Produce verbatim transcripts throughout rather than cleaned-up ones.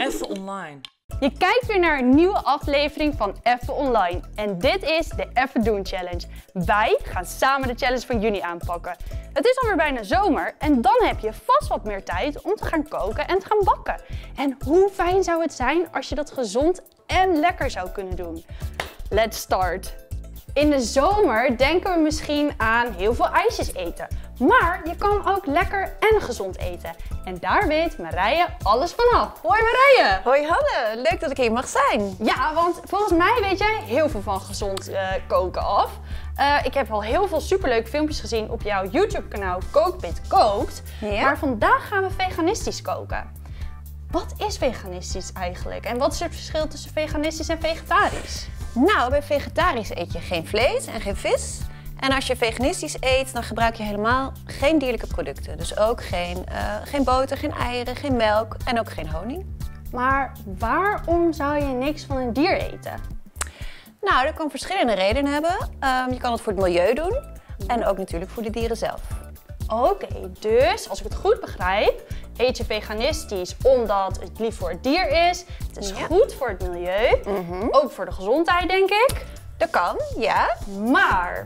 Even online. Je kijkt weer naar een nieuwe aflevering van Even Online. En dit is de Even Doen Challenge. Wij gaan samen de challenge van juni aanpakken. Het is alweer bijna zomer en dan heb je vast wat meer tijd om te gaan koken en te gaan bakken. En hoe fijn zou het zijn als je dat gezond en lekker zou kunnen doen? Let's start! In de zomer denken we misschien aan heel veel ijsjes eten. Maar je kan ook lekker en gezond eten. En daar weet Marije alles vanaf. Hoi Marije! Hoi Hanne, leuk dat ik hier mag zijn. Ja, want volgens mij weet jij heel veel van gezond uh, koken af. Uh, ik heb al heel veel superleuke filmpjes gezien op jouw YouTube kanaal Kookbit Kookt. Ja? Maar vandaag gaan we veganistisch koken. Wat is veganistisch eigenlijk? En wat is het verschil tussen veganistisch en vegetarisch? Nou, bij vegetarisch eet je geen vlees en geen vis. En als je veganistisch eet, dan gebruik je helemaal geen dierlijke producten. Dus ook geen, uh, geen boter, geen eieren, geen melk en ook geen honing. Maar waarom zou je niks van een dier eten? Nou, dat kan verschillende redenen hebben. Um, je kan het voor het milieu doen en ook natuurlijk voor de dieren zelf. Oké, okay, dus als ik het goed begrijp, eet je veganistisch omdat het lief voor het dier is. Het is ja. goed voor het milieu, mm-hmm. ook voor de gezondheid denk ik. Dat kan, ja. Maar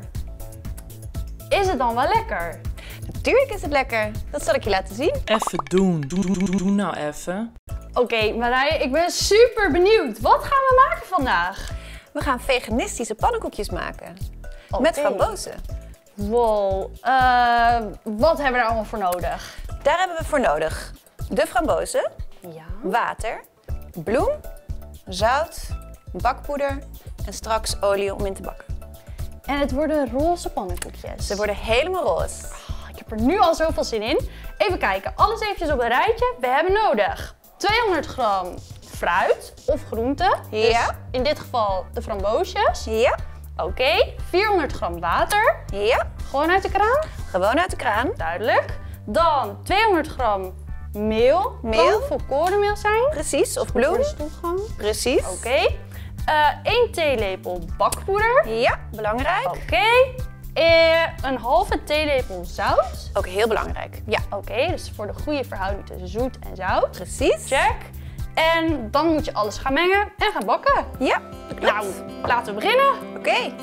is het dan wel lekker? Natuurlijk is het lekker. Dat zal ik je laten zien. Even doen. Doe, doe, doe, doe nou even. Oké, okay, Marije, ik ben super benieuwd. Wat gaan we maken vandaag? We gaan veganistische pannenkoekjes maken. Okay. Met frambozen. Wow, uh, wat hebben we er allemaal voor nodig? Daar hebben we voor nodig de frambozen, ja. water, bloem, zout, bakpoeder en straks olie om in te bakken. En het worden roze pannenkoekjes. Ze worden helemaal roze. Oh, ik heb er nu al zoveel zin in. Even kijken, alles eventjes op een rijtje. We hebben nodig tweehonderd gram fruit of groente. Ja. Dus in dit geval de framboosjes. Ja. Oké, okay. vierhonderd gram water. Ja. Gewoon uit de kraan? Gewoon uit de kraan. Duidelijk. Dan tweehonderd gram meel. Meel. Kan volkorenmeel zijn. Precies, of bloem. Voor de stoelgang. Precies. Oké. Okay. Uh, één theelepel bakpoeder. Ja, belangrijk. Oké. Okay. Uh, een halve theelepel zout. Ook heel belangrijk. Ja, oké. Okay. Dus voor de goede verhouding tussen zoet en zout. Precies. Check. En dan moet je alles gaan mengen en gaan bakken. Ja, dat klopt. Nou, laten we beginnen. Oké. Okay.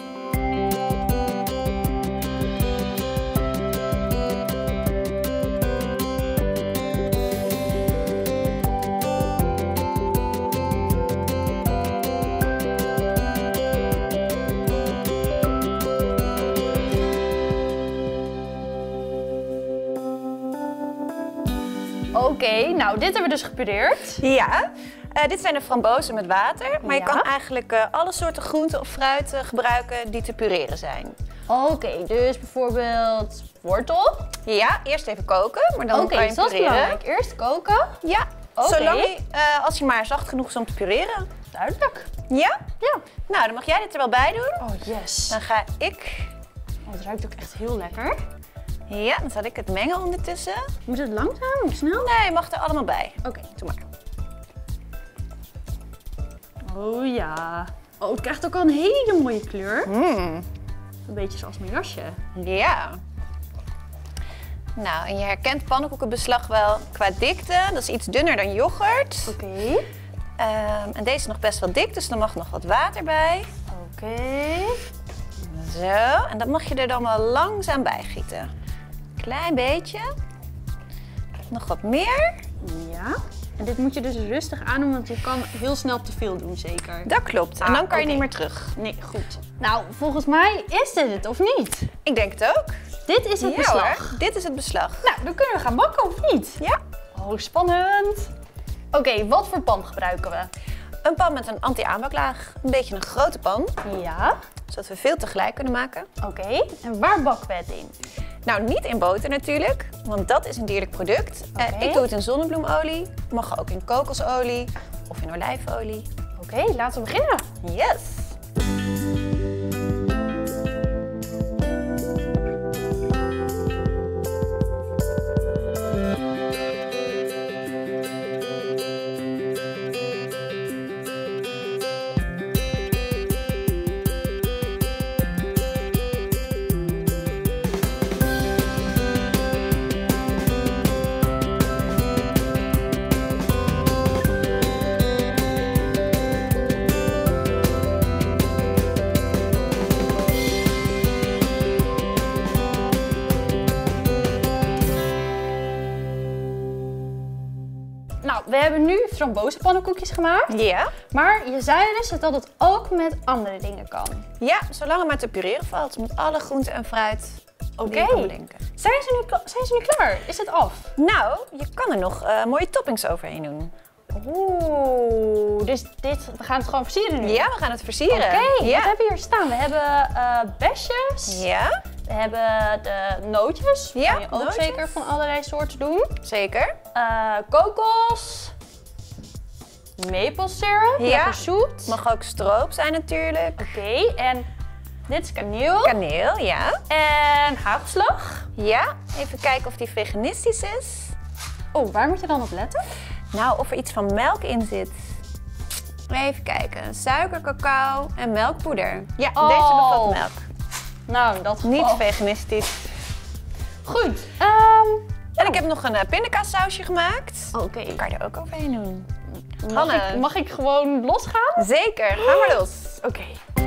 Oké, okay, nou dit hebben we dus gepureerd. Ja, uh, dit zijn de frambozen met water, maar ja. je kan eigenlijk uh, alle soorten groenten of fruit uh, gebruiken die te pureren zijn. Oké, okay, dus bijvoorbeeld wortel? Ja, eerst even koken, maar dan okay, kan je hem pureren. Oké, dat is belangrijk. Eerst koken? Ja, okay. zolang je, uh, als je maar zacht genoeg is om te pureren. Duidelijk. Ja? Ja. Nou, dan mag jij dit er wel bij doen. Oh yes. Dan ga ik... Oh, het ruikt ook echt heel lekker. Ja, dan zal ik het mengen ondertussen. Moet het langzaam of snel? Nee, je mag er allemaal bij. Oké, okay. Doe maar. Oh ja. Oh, het krijgt ook al een hele mooie kleur. Mm. Een beetje zoals mijn jasje. Ja. Nou, en je herkent pannenkoekenbeslag wel qua dikte. Dat is iets dunner dan yoghurt. Oké. Okay. Um, en deze is nog best wel dik, dus er mag nog wat water bij. Oké. Okay. Zo, en dat mag je er dan wel langzaam bij gieten. Klein beetje. Nog wat meer. Ja. En dit moet je dus rustig aandoen, want je kan heel snel te veel doen, zeker. Dat klopt. En ah, dan kan je okay. niet meer terug. Nee, goed. Nou, volgens mij is dit het, of niet? Ik denk het ook. Dit is het ja, beslag. Hoor. Dit is het beslag. Nou, dan kunnen we gaan bakken, of niet? Ja. Oh, spannend. Oké, okay, wat voor pan gebruiken we? Een pan met een anti-aanbaklaag. Een beetje een grote pan. Ja. Zodat we veel tegelijk kunnen maken. Oké, okay. En waar bakken we het in? Nou, niet in boter natuurlijk, want dat is een dierlijk product. Okay. Uh, ik doe het in zonnebloemolie. Mag ook in kokosolie of in olijfolie. Oké, okay, laten we beginnen. Yes! Nou, we hebben nu frambozenpannenkoekjes gemaakt. Ja. Maar je zei dus dat het ook met andere dingen kan. Ja, zolang het maar te pureren valt. Met alle groenten en fruit. Oké. Die je kan bedenken. Zijn ze nu, kla- zijn ze nu klaar? Is het af? Nou, je kan er nog uh, mooie toppings overheen doen. Oeh, dus dit, we gaan het gewoon versieren nu? Ja, we gaan het versieren. Oké, ja. wat hebben we hier staan? We hebben uh, besjes. Ja, We hebben de nootjes. Ja, Kan je ook nootjes. zeker van allerlei soorten doen. zeker. Uh, kokos. Maple syrup. Ja. Lekker zoet. Mag ook stroop zijn natuurlijk. Oké, en dit is kaneel. Kaneel, ja. En hagelslag. Ja, even kijken of die veganistisch is. Oh, waar moet je dan op letten? Nou, of er iets van melk in zit. Even kijken. Suiker, cacao en melkpoeder. Ja, Oh. deze bevat melk. Nou, in dat geval. Niet veganistisch. Goed. Ehm En ik heb nog een uh, pindakaassausje gemaakt. Oké. Die kan je er ook overheen doen. Mag, Hanne. ik- mag ik gewoon losgaan? Zeker, ga maar los. Oké.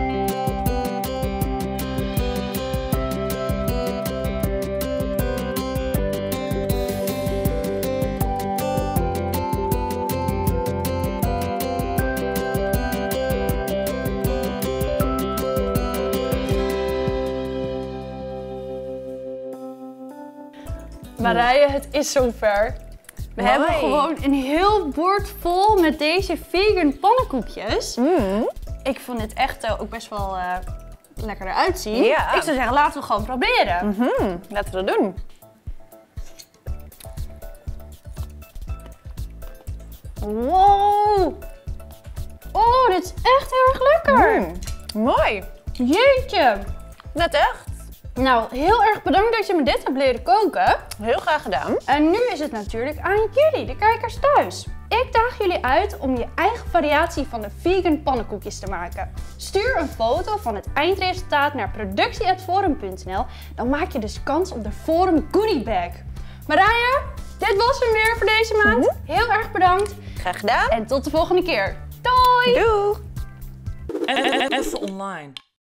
Marije, het is zover. We Mooi. hebben gewoon een heel bord vol met deze vegan pannenkoekjes. Mm. Ik vond het echt uh, ook best wel uh, lekker eruit zien. Ja. Ik zou zeggen, laten we gewoon proberen. Mm-hmm. Laten we dat doen. Wow. Oh, dit is echt heel erg lekker. Mm. Mooi. Jeetje. Net echt. Nou, heel erg bedankt dat je me dit hebt leren koken. Heel graag gedaan. En nu is het natuurlijk aan jullie, de kijkers thuis. Ik daag jullie uit om je eigen variatie van de vegan pannenkoekjes te maken. Stuur een foto van het eindresultaat naar productie at forum punt n l. Dan maak je dus kans op de Forum Goodie Bag. Marije, dit was hem weer voor deze maand. Heel erg bedankt Graag gedaan. en tot de volgende keer. Doei! Doeg. Even online.